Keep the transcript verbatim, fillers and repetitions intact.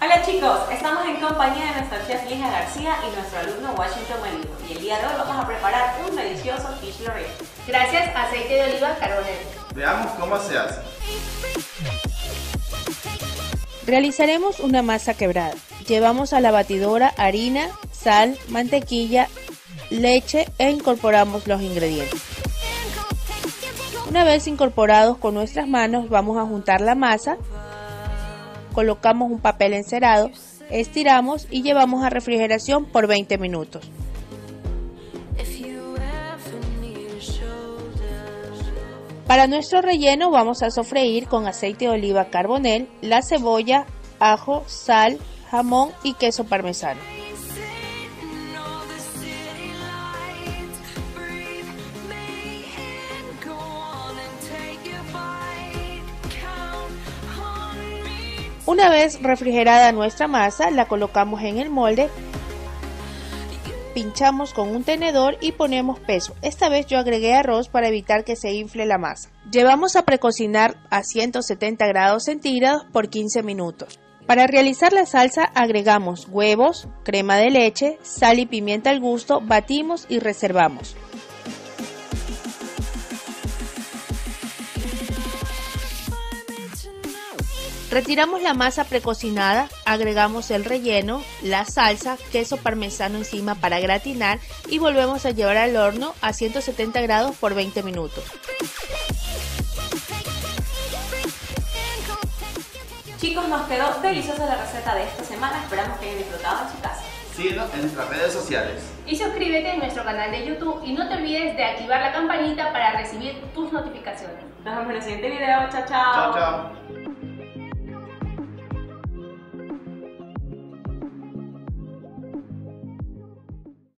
Hola chicos, estamos en compañía de nuestra chef Ligia García y nuestro alumno Washington Malibu. Y el día de hoy vamos a preparar un delicioso fish lorraine. Gracias a aceite de oliva carbonel. Veamos cómo se hace. Realizaremos una masa quebrada. Llevamos a la batidora harina, sal, mantequilla, leche e incorporamos los ingredientes. Una vez incorporados con nuestras manos, vamos a juntar la masa, colocamos un papel encerado, estiramos y llevamos a refrigeración por veinte minutos. Para nuestro relleno vamos a sofreír con aceite de oliva carbonel, la cebolla, ajo, sal, jamón y queso parmesano. Una vez refrigerada nuestra masa, la colocamos en el molde, pinchamos con un tenedor y ponemos peso. Esta vez yo agregué arroz para evitar que se infle la masa. Llevamos a precocinar a ciento setenta grados centígrados por quince minutos. Para realizar la salsa agregamos huevos, crema de leche, sal y pimienta al gusto, batimos y reservamos. Retiramos la masa precocinada, agregamos el relleno, la salsa, queso parmesano encima para gratinar y volvemos a llevar al horno a ciento setenta grados por veinte minutos. Chicos, nos quedó deliciosa la receta de esta semana, esperamos que hayan disfrutado en su casa. Síguenos en nuestras redes sociales. Y suscríbete en nuestro canal de YouTube y no te olvides de activar la campanita para recibir tus notificaciones. Nos vemos en el siguiente video, chao chao. Chao, chao.